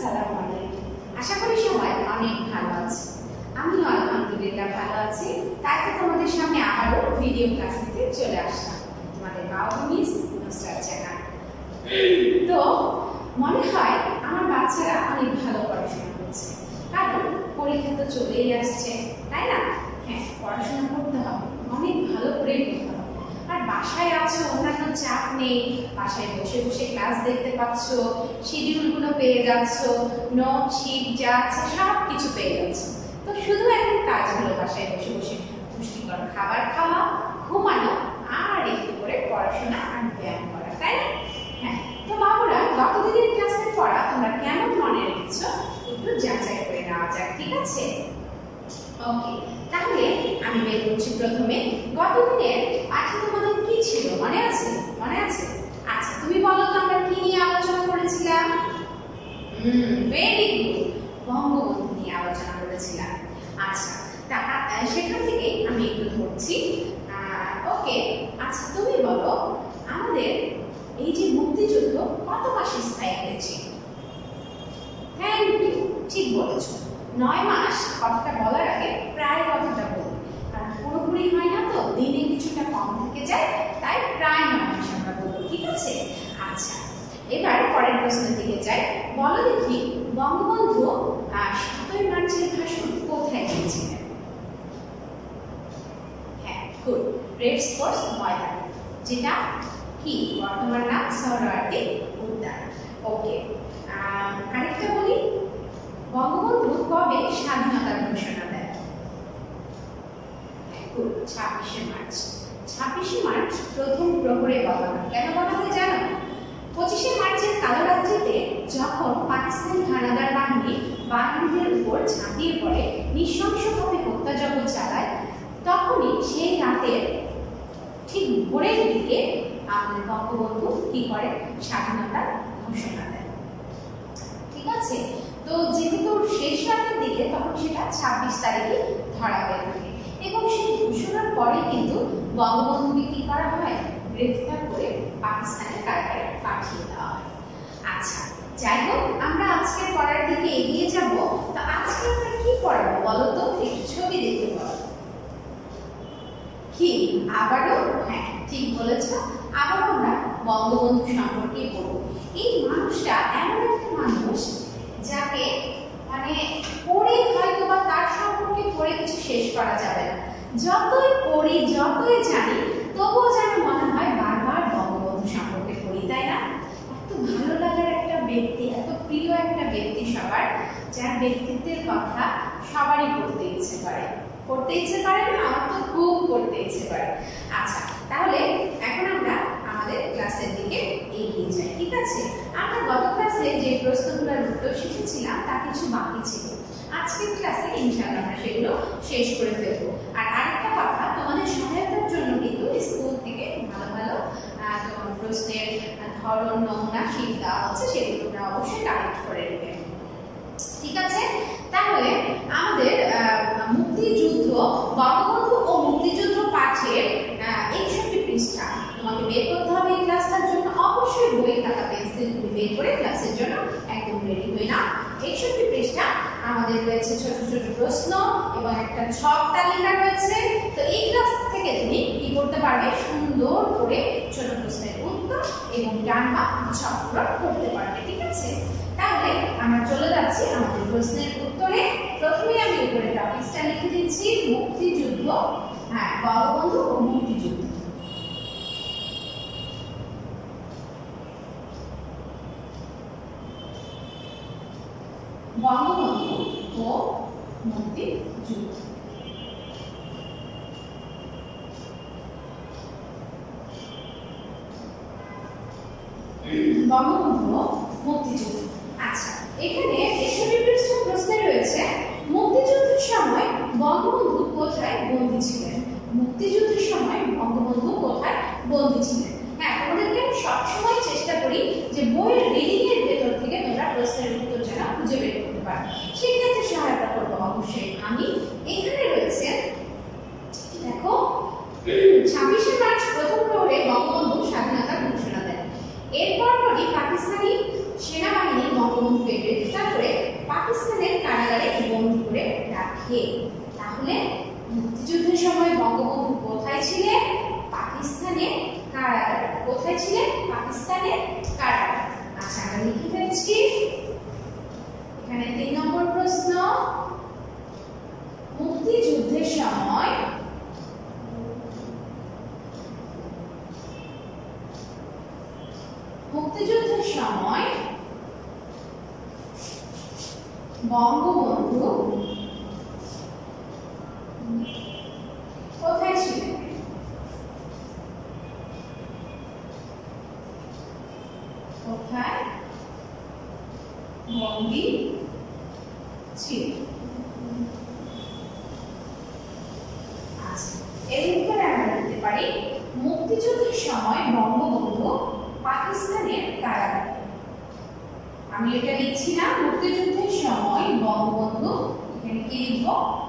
আসসালামু আলাইকুম। আশা করি সবাই অনেক ভালো আছে। আমিও আলহামদুলিল্লাহ ভালো আছি। তাই তো তোমাদের সামনে আবারও ভিডিও ক্লাস নিতে চলে আসলাম। তোমাদের বাবা মিস নুসরাত জাহান। তো মনে হয় আমার বাচ্চারা অনেক ভালো পড়াশোনা করছে, কারণ পরীক্ষা তো চলেই আসছে, তাই না? হ্যাঁ, পড়াশোনা করতে হবে, অনেক ভালো করে করতে হবে। আর বাসায় আছো, অন্যান্য চাপ নেই, বাসায় বসে বসে ক্লাস দেখতে পাচ্ছ, শিডিউলগুলো পেয়ে যাচ্ছ, নোট শিট যা আছে সব কিছু পেয়ে যাচ্ছ। তো শুধু এখন কাজ হলো বাসায় বসে বসে পুষ্টিকর খাবার খাওয়া, ঘুমানো, আর একটু করে পড়াশোনা আর ব্যায়াম করা, তাই না? হ্যাঁ, তো বাবুরা, গতদিনের ক্লাসের পড়া তোমরা কেমন মনে রেখেছো একটু যাচাই করে নেওয়া যাক, ঠিক আছে? ওকে, তাহলে আমি বের করছি প্রথমে গতদিনের পাঠে তোমাদের কি ছিল, মনে আছে? মনে আছে? আচ্ছা, তুমি বলো তো আমরা কি নিয়ে আলোচনা করেছিলাম? ভেরি গুড, বঙ্গবন্ধু নিয়ে আলোচনা করেছিলাম। আচ্ছা, সেখান থেকে আমি একটু ধরছি। ওকে, আচ্ছা তুমি বলো আমাদের এই যে মুক্তিযুদ্ধ কত মাসে স্থায়ী হয়েছে? থ্যাংক ইউ, ঠিক বলেছো, 9 মাস। কথাটা বলার আগে প্রায় কথাটা বলি, কারণ পুরোপুরি হয় না তো, দিনে কিছুটা কম থেকে যায়, তাই প্রায় 9 মাস আমরা বলবো, ঠিক আছে? আচ্ছা, এবার পরের প্রশ্নের দিকে যাই। বলো দেখি, বঙ্গবন্ধু 7ই মার্চের ভাষণ কোথায় দিয়েছিলেন? হ্যাঁ, গুড, রেড স্পোর্টস ময়দান, যেটা কি বর্তমান নাম সোহরাওয়ার্দী উদ্যান। ওকে, আরেকটা বলি, বঙ্গবন্ধু কবে স্বাধীনতার ঘোষণা দেন? 26শে মার্চ। 26শে মার্চ প্রথম প্রহরে বলা হয়। কেন বলা হয় জানো? 25শে মার্চের কালো রাত্রিতে যখন পাকিস্তানি হানাদার বাহিনী বাঙালিদের উপর ঝাঁপিয়ে পড়ে, নৃশংসভাবে হত্যাযজ্ঞ চালায়, তখনই সেই রাতের ঠিক ভোরের দিকে আমাদের বঙ্গবন্ধু কি করে? স্বাধীনতার ঘোষণা দেন, ঠিক আছে? তো যেহেতু শেষ রাতের দিকে, তখন সেটা 26 তারিখে ধরা হয়ে থাকে, এবং সেই ঘোষণার পরে কিন্তু বঙ্গবন্ধুকে কি করা হয়? গ্রেফতার করে পাকিস্তানের কারাগারে পাঠিয়ে দেওয়া হয়। আচ্ছা, যাই হোক, আমরা আজকের পড়ার দিকে এগিয়ে যাব। তো আজকে আমরা কি পড়াবো বলো তো? একটু ছবি দেখতে বলো। কি আবারও? হ্যাঁ, ঠিক বলেছ, আবারও আমরা বঙ্গবন্ধু সম্পর্কে পড়ব। এই মানুষটা এমন একটা মানুষ যাকে মানে পড়ে হয়তো বা তার সম্পর্কে পড়ে কিছু শেষ করা যাবে না। যতই পড়ি, যতই জানি, তবুও যেন মনে হয় বারবার বঙ্গবন্ধু সম্পর্কে পড়ি, তাই না? এত ভালো লাগার একটা ব্যক্তি, এত প্রিয় একটা ব্যক্তি সবার, যার ব্যক্তিত্বের কথা সবারই পড়তে ইচ্ছে করে। পড়তে ইচ্ছে করে না? আমার তো খুব পড়তে ইচ্ছে করে। আচ্ছা, তাহলে এখন আমরা আমাদের ক্লাসের দিকে এগিয়ে যাই, ঠিক আছে? আমরা গত ক্লাসে যে প্রশ্নগুলোর উত্তর শিখেছিলাম তা কিছু বাকি ছিল। আজকের ক্লাসে ইনশাআল্লাহ আমরা সেগুলো শেষ করে ফেলবো। আর আরেকটা কথা, তোমাদের সহায়তার জন্য কিন্তু স্কুল থেকে ভালো ভালো তোমার প্রশ্নের ধরন, নমুনা শীট দেওয়া হচ্ছে, সেগুলো তোমরা অবশ্যই কালেক্ট করে নেবে, ঠিক আছে? তাহলে আমাদের মুক্তিযুদ্ধ, বঙ্গবন্ধু ও মুক্তিযুদ্ধ পাঠের 61 পৃষ্ঠা তোমাকে বের করতে হবে এই ক্লাসটার জন্য। অবশ্যই বই, খাতা, পেন্সিল তুমি বের করে ক্লাসের জন্য একদম রেডি হয়ে নাও। 61 পৃষ্ঠা আমাদের রয়েছে ছোট ছোট প্রশ্ন এবং একটা ছক তালিকা রয়েছে। তো এই ক্লাস থেকে তুমি কি করতে পারবে? সুন্দর করে ছোট প্রশ্নের উত্তর এবং ডান বাম ছক পূরণ করতে পারবে, ঠিক আছে? তাহলে আমরা চলে যাচ্ছি আমাদের প্রশ্নের উত্তরে। প্রথমে আমি উপরে টপিকটা লিখে দিচ্ছি, মুক্তিযুদ্ধ। হ্যাঁ, বঙ্গবন্ধু ও মুক্তিযুদ্ধ। বঙ্গবন্ধু ও মুক্তিযুদ্ধ। বঙ্গবন্ধু ও মুক্তিযুদ্ধ। আচ্ছা, এখানে 61 পৃষ্ঠা প্রশ্নে রয়েছে, মুক্তিযুদ্ধের সময় বঙ্গবন্ধু কোথায় বন্দী ছিলেন? মুক্তিযুদ্ধের সময় বঙ্গবন্ধু কোথায় বন্দী ছিলেন? হ্যাঁ, তোমাদেরকে আমি সবসময় চেষ্টা করি যে বইয়ের রিডিং এর ভেতর থেকে তোমরা প্রশ্নের উত্তর যেন খুঁজে বের করতে পারো, সেক্ষেত্রে সহায়তা করবো অবশ্যই আমি। এখানে রয়েছে, দেখো, 26শে মার্চ প্রথম প্রহরে বঙ্গবন্ধু স্বাধীনতার ঘোষণা দেন। এরপর পাকিস্তানি সেনাবাহিনী বঙ্গবন্ধুকে গ্রেফতার করে পাকিস্তানের কারাগারে বন্দী করে রাখে। তাহলে মুক্তিযুদ্ধের সময় বঙ্গবন্ধু কোথায় ছিলেন? পাকিস্তানের কারাগারে। কোথায় ছিলেন? পাকিস্তানের কারাগারে। আচ্ছা, আমরা লিখে ফেলছি। এখানে 3 নম্বর প্রশ্ন, মুক্তিযুদ্ধের সময় বঙ্গবন্ধু কোথায় ছিলেন? কোথায় বন্দী ছিলেন? আচ্ছা, এর উত্তরে আমরা বলতে পারি মুক্তিযুদ্ধের সময় বঙ্গবন্ধু পাকিস্তানের কারাগারে। আমি এটা লিখছি না, মুক্তিযুদ্ধের সময় বঙ্গবন্ধু, এখানে কি লিখব?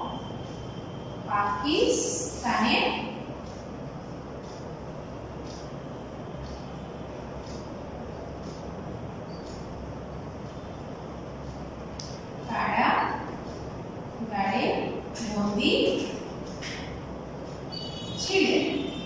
পাকিস্তানের কারাগারে বন্দী ছিলেন।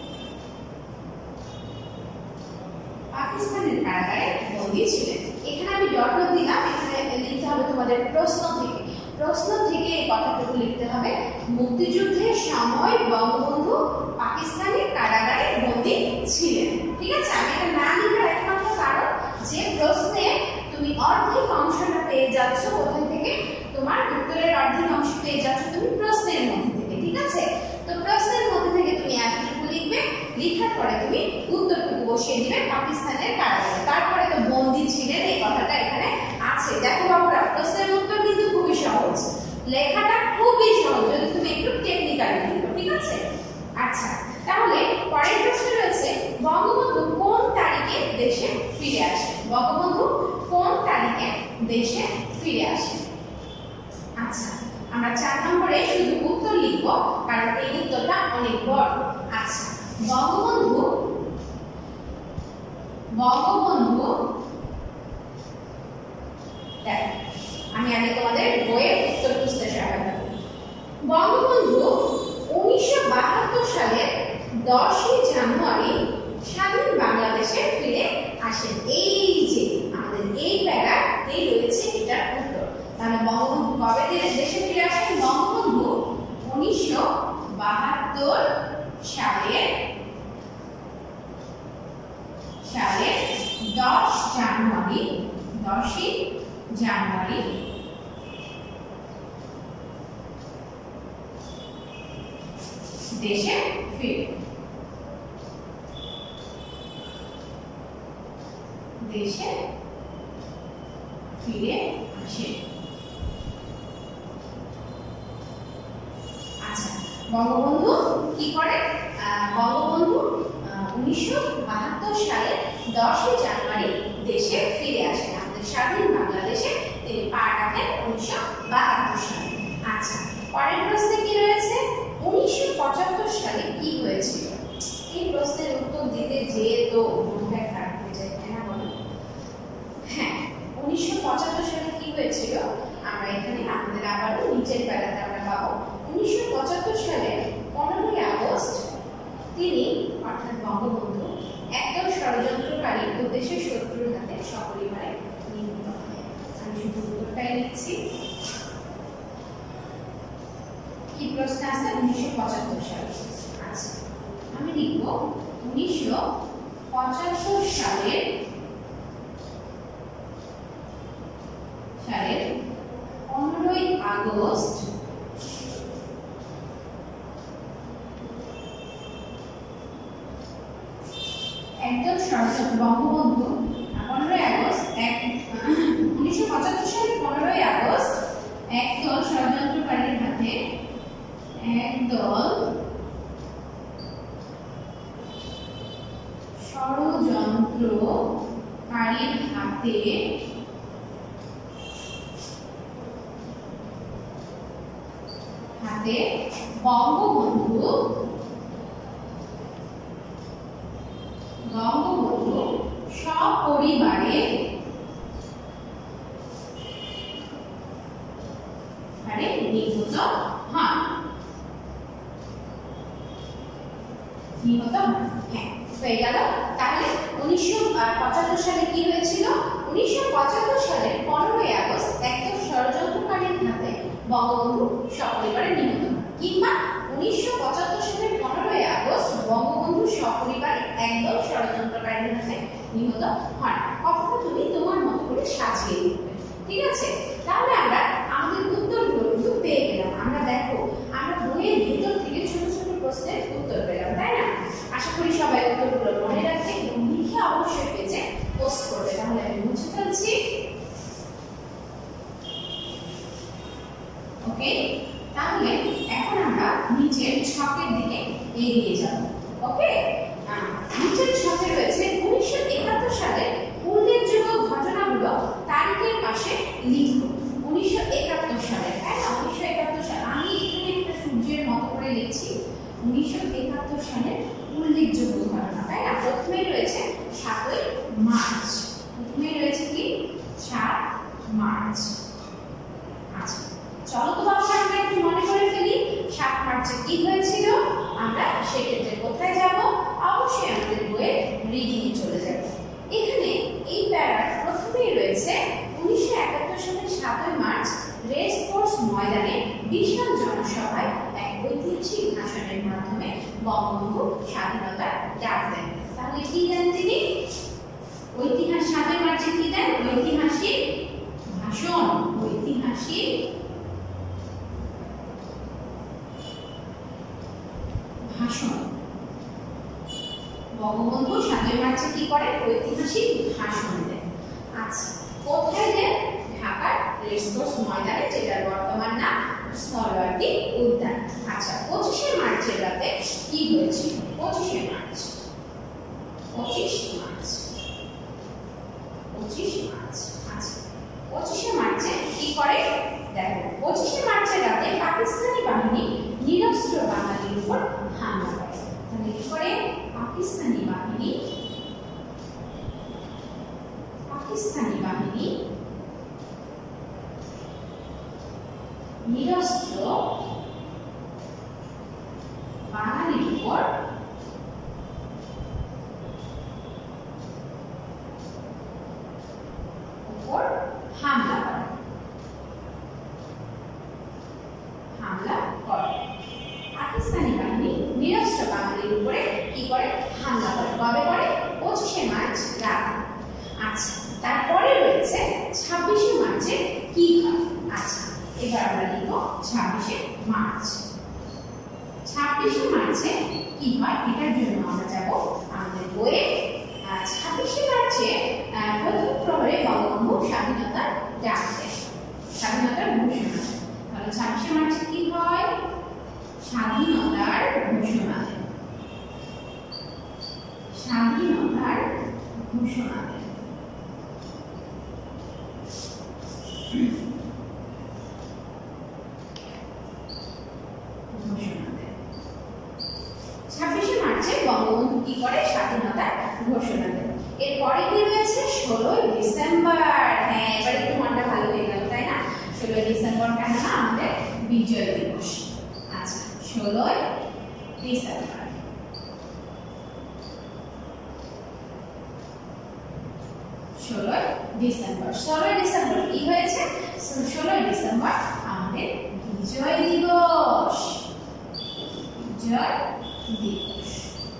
পাকিস্তানের কারাগারে বন্দী ছিলেন। এখানে আমি ডট নোট দিলাম, এখানে লিখতে হবে তোমাদের প্রশ্ন থেকে। প্রশ্ন থেকে এই কথাটুকু লিখতে হবে, মুক্তিযুদ্ধের সময় বঙ্গবন্ধু পাকিস্তানের কারাগারে বন্দী ছিলেন। ঠিক আছে? আমি এটা না লিখার একমাত্র কারণ যে প্রশ্নে তুমি অর্ধেক অংশটা পেয়ে যাচ্ছ কোথা থেকে? তোমার উত্তরের অর্ধেক অংশ পেয়ে যাচ্ছ তুমি প্রশ্নের মধ্যে থেকে। ঠিক আছে? তো প্রশ্নের মধ্যে থেকে তুমি এতটুকু লিখবে, লেখার পরে তুমি উত্তরটুকু বসিয়ে দিবে পাকিস্তানের কারাগারে। তারপরে তো বন্দী ছিলেন এই কথাটা এখানে আছে। দেখো বাবুরা, প্রশ্নের উত্তর কিন্তু খুবই সহজ, লেখাটা খুবই সহজ যদি তুমি একটু টেকনিক্যালি লিখো। ঠিক আছে? আচ্ছা, তাহলে পরের প্রশ্ন রয়েছে, বঙ্গবন্ধু কোন তারিখে দেশে ফিরে আসেন? বঙ্গবন্ধু কোন তারিখে দেশে ফিরে আসেন? আচ্ছা, আমরা 4 নম্বরে শুধু উত্তর লিখব কারণ এই উত্তরটা অনেক বড়। আচ্ছা, বঙ্গবন্ধু দেখো, আমি আগে তোমাদের বইয়ের উত্তর খুঁজতে সহায়তা করি। বঙ্গবন্ধু 1972 সালের 10ই জানুয়ারি স্বাধীন বাংলাদেশে ফিরে আসেন। এই যে আমাদের এই প্যারাতেই রয়েছে এটার উত্তর। তাহলে বঙ্গবন্ধু কবে দেশে ফিরে আসেন? বঙ্গবন্ধু 1972 সালের 10ই জানুয়ারি দেশে ফিরে আসেন। আচ্ছা, বঙ্গবন্ধু কি করেন? বঙ্গবন্ধু 1972 সালের 10ই জানুয়ারি দেশে ফিরে আসেন। আমাদের স্বাধীন বাংলাদেশে তিনি পা রাখেন 1972 সালে। আচ্ছা, পরের প্রশ্নে কি রয়েছে? 1975 সালে কি হয়েছিল? এই প্রশ্নের উত্তর দিতে যেয়ে তো মনটা খারাপ হয়ে যায়, তাই না বলো? হ্যাঁ, 1975 সালে কি হয়েছিল আমরা এখানে আপনাদের আবারও নিচের প্যারাতে আমরা পাবো। 1975 সালে 15ই আগস্ট তিনি অর্থাৎ বঙ্গবন্ধু একদল ষড়যন্ত্রকারী ও দেশের শত্রুর হাতে সপরিবারে নিহত হন। আমি শুধু উত্তরটাই লিখছি। কি প্রশ্ন আছে? 1975 সালে। আচ্ছা, আমি লিখব 1975 সালের 15ই আগস্ট একদল ষড়যন্ত্র বঙ্গবন্ধু 15ই আগস্ট 1975 সালে 15ই আগস্ট একদল ষড়যন্ত্রকারীর হাতে বঙ্গবন্ধু সপরিবারে হন। নিহত হন, হ্যাঁ হয়ে গেল। তাহলে 1975 সালে কি হয়েছিল? 1975 সালের 15ই আগস্ট একদল ষড়যন্ত্রকারীর হাতে বঙ্গবন্ধু সপরিবারে নিহত হন। কিংবা 1975 সালের 15ই আগস্ট বঙ্গবন্ধু সপরিবারে একদল ষড়যন্ত্রকারীর হাতে নিহত হন। কথাটা তুমি তোমার মতো করে সাজিয়ে লিখবে, ঠিক আছে? তাহলে আমরা আমাদের উত্তরগুলো কিন্তু পেয়ে গেলাম। আমরা দেখো আমরা বইয়ের ভিতর থেকে ছোট ছোট প্রশ্নের উত্তর পেলাম, তাই না? আশা করি সবাই উত্তরগুলো মনে রাখবে এবং লিখে অবশ্যই পেজে পোস্ট করবে। তাহলে আমি মুছে ফেলছি। ওকে, তাহলে এখন আমরা নিচের ছকের দিকে এগিয়ে যাব। ওকে, নিচের ছকে রয়েছে 1971 সালের উল্লেখযোগ্য ঘটনাগুলো তারিখের পাশে লিখো। 1971 সালে, তাই না? 1971 সাল, আমি এখানে একটা সূর্যের মতো করে লিখছি। 1971 সালের উল্লেখযোগ্য ঘটনা, তাই না? প্রথমেই রয়েছে 7ই মার্চ। প্রথমেই রয়েছে কি? 7 মার্চ। আচ্ছা, চলো তো বাবা আমরা একটু মনে করে ফেলি 7 মার্চে কি হয়েছিল। আমরা সেক্ষেত্রে কোথায় যাব? অবশ্যই আমাদের বইয়ের রিডিং এ চলে যাব। এখানে এই প্যারার প্রথমেই রয়েছে 1971 সালের 7ই মার্চ রেস কোর্স ময়দানে বিশাল জনসভায় এক ঐতিহাসিক ভাষণের মাধ্যমে বঙ্গবন্ধু স্বাধীনতার ডাক দেন। তাহলে কি দেন তিনি? ঐতিহাসিক 7ই মার্চে কি দেন? ঐতিহাসিক ভাষণ। ঐতিহাসিক ভাষণ। বঙ্গবন্ধু 7ই মার্চে কি করেন? ঐতিহাসিক ভাষণ দেন। আচ্ছা, কোথায় দেন? ঢাকার রেসকোর্স ময়দানে, যেটার বর্তমান নাম স্থলওয়ার্দী উদ্যান। আচ্ছা, 25শে মার্চের রাতে কি হয়েছিল? 25শে মার্চ, 25 মার্চ, 25 মার্চ। আচ্ছা, 25শে মার্চে কি করে? দেখো, 25শে মার্চের রাতে পাকিস্তানি বাহিনী নিরস্ত্র বাঙালির উপর হামলা করে। তাহলে কি করে? পাকিস্তানি বাহিনী নিরস্ত্র বাঙালির উপর হামলা করে। পাকিস্তানি বাহিনী নিরস্ত্র বাঙালির উপরে কি করে? হামলা করে। কবে করে? 25শে মার্চ রাতে। আচ্ছা, তারপরে রয়েছে 26শে মার্চে কি হয়? আচ্ছা, এবার আমরা লিখব 26শে মার্চ। 26শে মার্চে কি হয়? এটার জন্য আমরা যাব আমাদের বইয়ে। 26শে মার্চে প্রথম প্রহরে বঙ্গবন্ধু স্বাধীনতার ডাক দেন, স্বাধীনতার ঘোষণা। তাহলে 26শে মার্চে কি হয়? স্বাধীনতার ঘোষণা দেন। স্বাধীনতার ঘোষণা দেন। ঘোষণা দেন। 26শে মার্চে বঙ্গবন্ধু কি করে? স্বাধীনতার ঘোষণা দেন। এরপরে কি রয়েছে? 16ই ডিসেম্বর। হ্যাঁ, এবার একটু মনটা ভালো হয়ে গেল, তাই না? 16ই ডিসেম্বর কেন না? আমাদের বিজয় দিবস। আচ্ছা, 16ই ডিসেম্বর। 16ই ডিসেম্বর। 16ই ডিসেম্বর কি হয়েছে? 16ই ডিসেম্বর আমাদের বিজয় দিবস। বিজয় দিবস।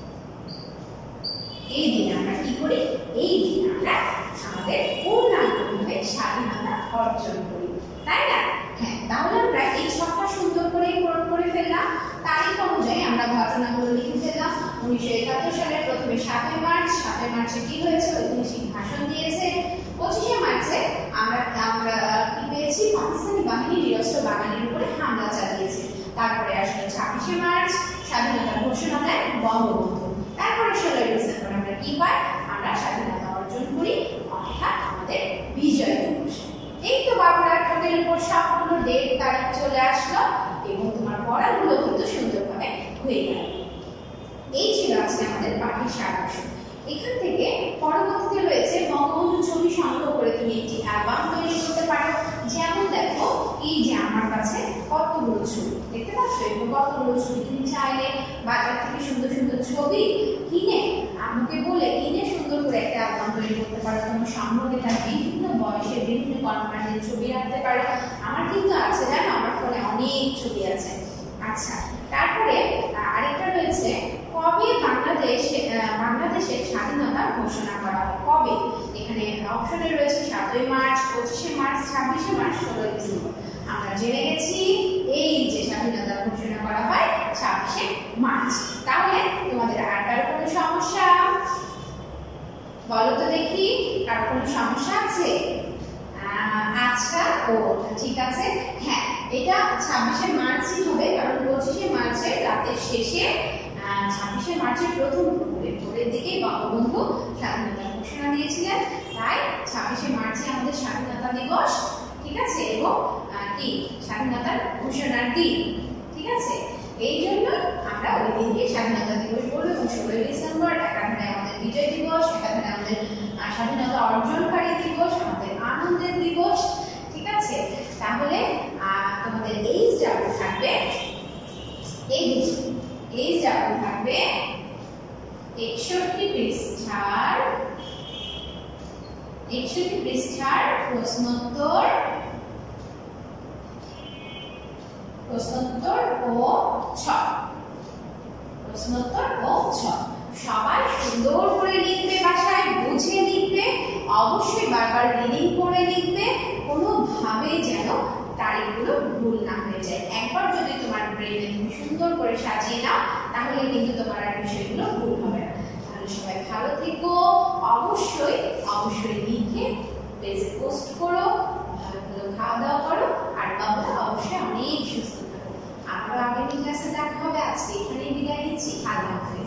এই দিন আমরা কি করি? এই দিন আমরা আমাদের পূর্ণাঙ্গভাবে স্বাধীনতা অর্জন করি, তাই না? হ্যাঁ, তাহলে আমরা এই ছকটা সুন্দর করে পূরণ করে ফেললাম। তারিখ অনুযায়ী আমরা ঘটনাগুলো লিখে ফেললাম। 1971 সালের প্রথমে 7ই মার্চ। 7ই মার্চে কি হয়েছে? ঐতিহাসিক ভাষণ দিয়েছে। 25শে মার্চে আমরা কি পেয়েছি? পাকিস্তানি বাহিনী নিরস্ত্র বাঙালির উপরে হামলা চালিয়েছে। তারপরে আসলে 26শে মার্চ, স্বাধীনতার ঘোষণা দেন বঙ্গবন্ধু। তারপরে 16ই ডিসেম্বর আমরা কি পাই? আমরা স্বাধীনতা অর্জন করি, অর্থাৎ আমাদের বিজয় দিবস। এই তো বাবুরা ঠোঁটের উপর সবগুলো ডেট তারিখ চলে আসলো এবং তোমার পড়াগুলো কিন্তু সুন্দরভাবে হয়ে গেল। এই ছিল আজকে আমাদের পাঠের সারাংশ। এখান থেকে পরবর্তীতে রয়েছে বঙ্গবন্ধু ছবি সংগ্রহ করে তুমি একটি অ্যালবাম তৈরি করতে পারো। যেমন দেখো, এই যে আমার কাছে কতগুলো ছবি সবগুলো ছবি তুমি চাইলে বাজার থেকে সুন্দর সুন্দর ছবি কিনে আমাকে বলে কিনে সুন্দর করে একটা অ্যালবাম তৈরি করতে পারো। তোমার সম্পর্কে তার বিভিন্ন বয়সের বিভিন্ন কর্মকাণ্ডের ছবি রাখতে পারো। আমার কিন্তু আছে জানো, আমার ফোনে অনেক ছবি আছে। আচ্ছা, তারপরে আরেকটা রয়েছে, কবে বাংলাদেশের স্বাধীনতা ঘোষণা করা হয়, কবে? এখানে অপশনে রয়েছে 7ই মার্চ, 25শে মার্চ, 26শে মার্চ, 16ই ডিসেম্বর। আমরা জেনে গেছি এই যে স্বাধীনতা ঘোষণা করা হয় 26শে মার্চ। তাহলে তোমাদের আর কারো কোনো সমস্যা বলো তো দেখি, কারো কোনো সমস্যা আছে? আচ্ছা, ও ঠিক আছে। হ্যাঁ, এটা 26শে মার্চই হবে, কারণ 25শে মার্চের রাতের শেষে 26শে মার্চের প্রথম ভোরের দিকে বঙ্গবন্ধু স্বাধীনতা ঘোষণা দিয়েছিলেন। তাই 26শে মার্চে আমাদের স্বাধীনতা দিবস, ঠিক আছে, এবং কি স্বাধীনতার ঘোষণার দিন, ঠিক আছে। এই জন্য আমরা ওই দিনকে স্বাধীনতা দিবস বলবো। এবং 16ই ডিসেম্বর একাধারে আমাদের বিজয় দিবস, একাধারে আমাদের স্বাধীনতা অর্জনকারী দিবস, আমাদের আনন্দের দিবস, ঠিক আছে। তাহলে তোমাদের এইচ ডাবল থাকবে, এইচ ডাবল থাকবে 61 পৃষ্ঠার প্রশ্নোত্তর ও 6। সবাই সুন্দর করে লিখবে, বাসায় বুঝে লিখবে, অবশ্যই বারবার রিডিং করে লিখবে, কোনোভাবে যেন তারিখগুলো ভুল না হয়ে যায়। একবার যদি তোমার ব্রেনে তুমি সুন্দর করে সাজিয়ে নাও, তাহলে কিন্তু তোমার আর বিষয়গুলো ভুল হবে না। তাহলে সবাই ভালো থেকো, অবশ্যই লিখে পেজে পোস্ট করো, ভালো খাওয়া দাওয়া করো, আর বাবা অবশ্যই অনেক সুস্থ থাকো। আবারও আগামী ক্লাসে দেখা হবে। আজকে এখানেই বিদায় নিচ্ছি। আল্লাহ হাফেজ।